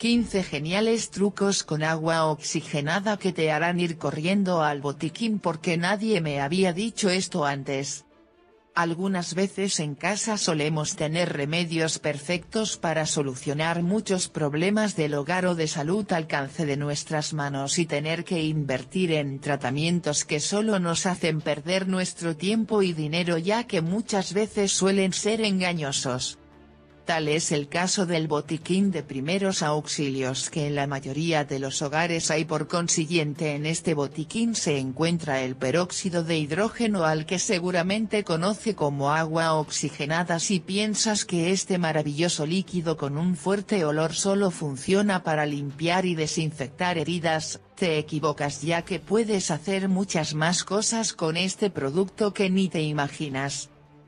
15 geniales trucos con agua oxigenada que te harán ir corriendo al botiquín porque nadie me había dicho esto antes. Algunas veces en casa solemos tener remedios perfectos para solucionar muchos problemas del hogar o de salud al alcance de nuestras manos y tener que invertir en tratamientos que solo nos hacen perder nuestro tiempo y dinero ya que muchas veces suelen ser engañosos. Tal es el caso del botiquín de primeros auxilios que en la mayoría de los hogares hay. Por consiguiente, en este botiquín se encuentra el peróxido de hidrógeno, al que seguramente conoce como agua oxigenada. Si piensas que este maravilloso líquido con un fuerte olor solo funciona para limpiar y desinfectar heridas, te equivocas, ya que puedes hacer muchas más cosas con este producto que ni te imaginas.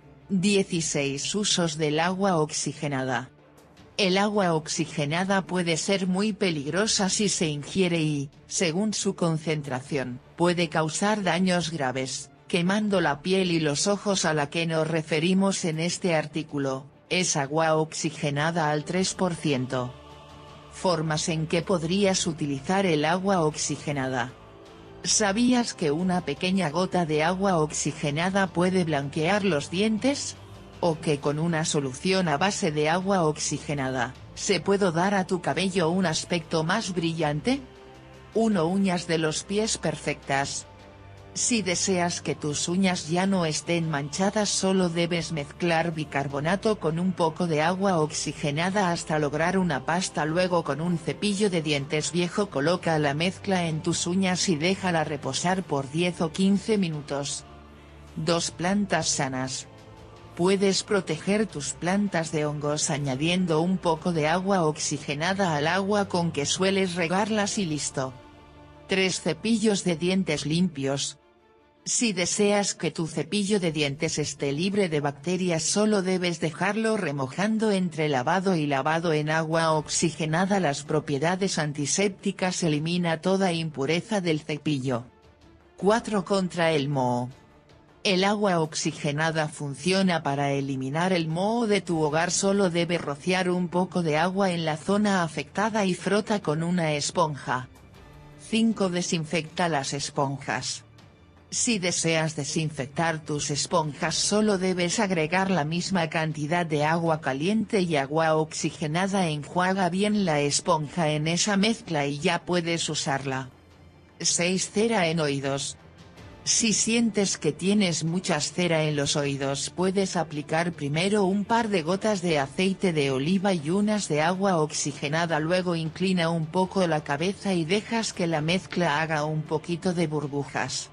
16 usos del agua oxigenada. El agua oxigenada puede ser muy peligrosa si se ingiere y, según su concentración, puede causar daños graves, quemando la piel y los ojos. A la que nos referimos en este artículo, es agua oxigenada al 3%. Formas en que podrías utilizar el agua oxigenada. ¿Sabías que una pequeña gota de agua oxigenada puede blanquear los dientes? ¿O que con una solución a base de agua oxigenada, se puede dar a tu cabello un aspecto más brillante? 1. Uñas de los pies perfectas. Si deseas que tus uñas ya no estén manchadas, solo debes mezclar bicarbonato con un poco de agua oxigenada hasta lograr una pasta. Luego, con un cepillo de dientes viejo, coloca la mezcla en tus uñas y déjala reposar por 10 o 15 minutos. 2. Plantas sanas. Puedes proteger tus plantas de hongos añadiendo un poco de agua oxigenada al agua con que sueles regarlas y listo. 3. Cepillos de dientes limpios. Si deseas que tu cepillo de dientes esté libre de bacterias, solo debes dejarlo remojando entre lavado y lavado en agua oxigenada. Las propiedades antisépticas elimina toda impureza del cepillo. 4. Contra el moho. El agua oxigenada funciona para eliminar el moho de tu hogar. Solo debes rociar un poco de agua en la zona afectada y frota con una esponja. 5. Desinfecta las esponjas. Si deseas desinfectar tus esponjas, solo debes agregar la misma cantidad de agua caliente y agua oxigenada. Enjuaga bien la esponja en esa mezcla y ya puedes usarla. 6. Cera en oídos. Si sientes que tienes mucha cera en los oídos, puedes aplicar primero un par de gotas de aceite de oliva y unas de agua oxigenada. Luego inclina un poco la cabeza y dejas que la mezcla haga un poquito de burbujas.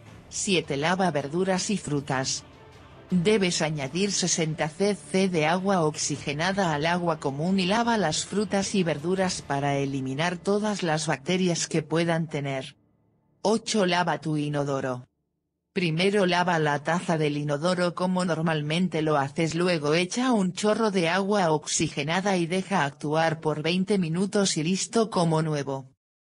7. Lava verduras y frutas. Debes añadir 60 cc de agua oxigenada al agua común y lava las frutas y verduras para eliminar todas las bacterias que puedan tener. 8. Lava tu inodoro. Primero lava la taza del inodoro como normalmente lo haces, luego echa un chorro de agua oxigenada y deja actuar por 20 minutos y listo como nuevo.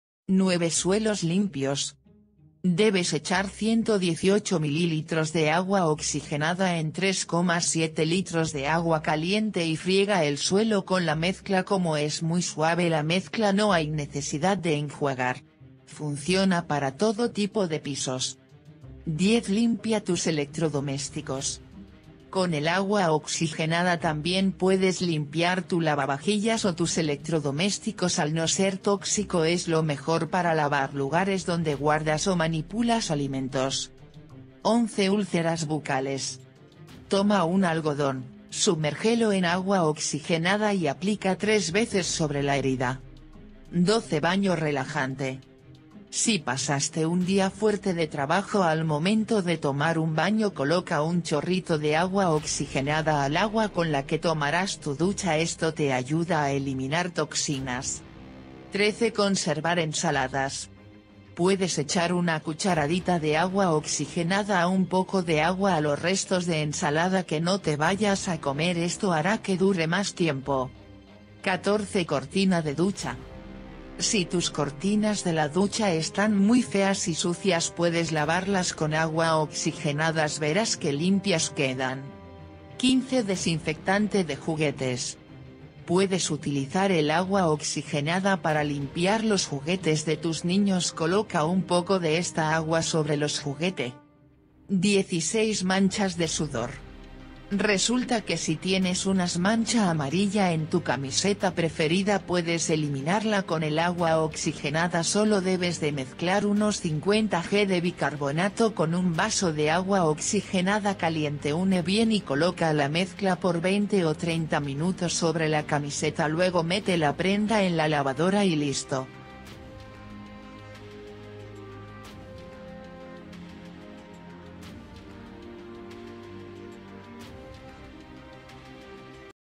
9. Suelos limpios. Debes echar 118 mililitros de agua oxigenada en 3,7 litros de agua caliente y friega el suelo con la mezcla. Como es muy suave la mezcla, no hay necesidad de enjuagar. Funciona para todo tipo de pisos. 10. Limpia tus electrodomésticos. Con el agua oxigenada también puedes limpiar tu lavavajillas o tus electrodomésticos. Al no ser tóxico, es lo mejor para lavar lugares donde guardas o manipulas alimentos. 11. Úlceras bucales. Toma un algodón, sumérgelo en agua oxigenada y aplica 3 veces sobre la herida. 12. Baño relajante. Si pasaste un día fuerte de trabajo, al momento de tomar un baño coloca un chorrito de agua oxigenada al agua con la que tomarás tu ducha. Esto te ayuda a eliminar toxinas. 13. Conservar ensaladas. Puedes echar una cucharadita de agua oxigenada a un poco de agua a los restos de ensalada que no te vayas a comer. Esto hará que dure más tiempo. 14. Cortina de ducha. Si tus cortinas de la ducha están muy feas y sucias, puedes lavarlas con agua oxigenada, verás que limpias quedan. 15. Desinfectante de juguetes. Puedes utilizar el agua oxigenada para limpiar los juguetes de tus niños. Coloca un poco de esta agua sobre los juguetes. 16 manchas de sudor. Resulta que si tienes unas mancha amarilla en tu camiseta preferida puedes eliminarla con el agua oxigenada. Solo debes de mezclar unos 50 g de bicarbonato con un vaso de agua oxigenada caliente. Une bien y coloca la mezcla por 20 o 30 minutos sobre la camiseta. Luego mete la prenda en la lavadora y listo.